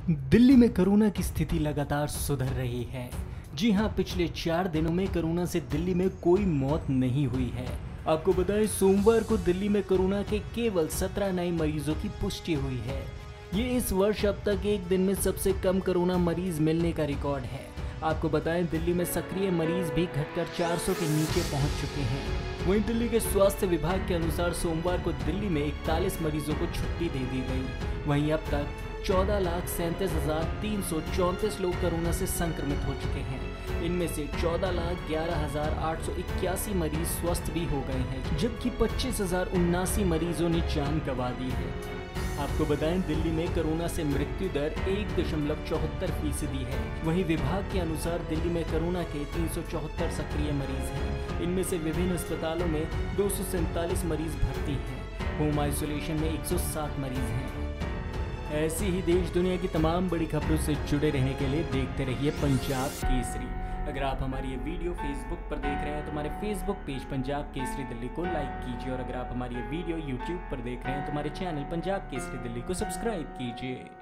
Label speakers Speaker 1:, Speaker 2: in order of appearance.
Speaker 1: दिल्ली में कोरोना की स्थिति लगातार सुधर रही है। जी हां, पिछले 4 दिनों में कोरोना से दिल्ली में कोई मौत नहीं हुई है। आपको बताएं, सोमवार को दिल्ली में कोरोना के केवल 17 नए मरीजों की पुष्टि हुई है। ये इस वर्ष अब तक एक दिन में सबसे कम कोरोना मरीज मिलने का रिकॉर्ड है। आपको बताएं, दिल्ली में सक्रिय मरीज भी घटकर 400 के नीचे पहुंच चुके हैं। वहीं दिल्ली के स्वास्थ्य विभाग के अनुसार सोमवार को दिल्ली में 41 मरीजों को छुट्टी दे दी गई। वहीं अब तक 14,37,334 लोग कोरोना से संक्रमित हो चुके हैं। इनमें से 14,11,881 मरीज स्वस्थ भी हो गए हैं, जबकि 25,079 मरीजों ने जान गंवा दी है। आपको बताएं, दिल्ली में कोरोना से मृत्यु दर 1.74% है। वहीं विभाग के अनुसार दिल्ली में कोरोना के 374 सक्रिय मरीज हैं। इनमें से विभिन्न अस्पतालों में 247 मरीज भर्ती हैं। होम आइसोलेशन में 107 मरीज हैं। ऐसी ही देश दुनिया की तमाम बड़ी खबरों से जुड़े रहने के लिए देखते रहिए पंजाब केसरी। अगर आप हमारी ये वीडियो फेसबुक पर देख रहे हैं तो हमारे फेसबुक पेज पंजाब केसरी दिल्ली को लाइक कीजिए, और अगर आप हमारी ये वीडियो यूट्यूब पर देख रहे हैं तो हमारे चैनल पंजाब केसरी दिल्ली को सब्सक्राइब कीजिए।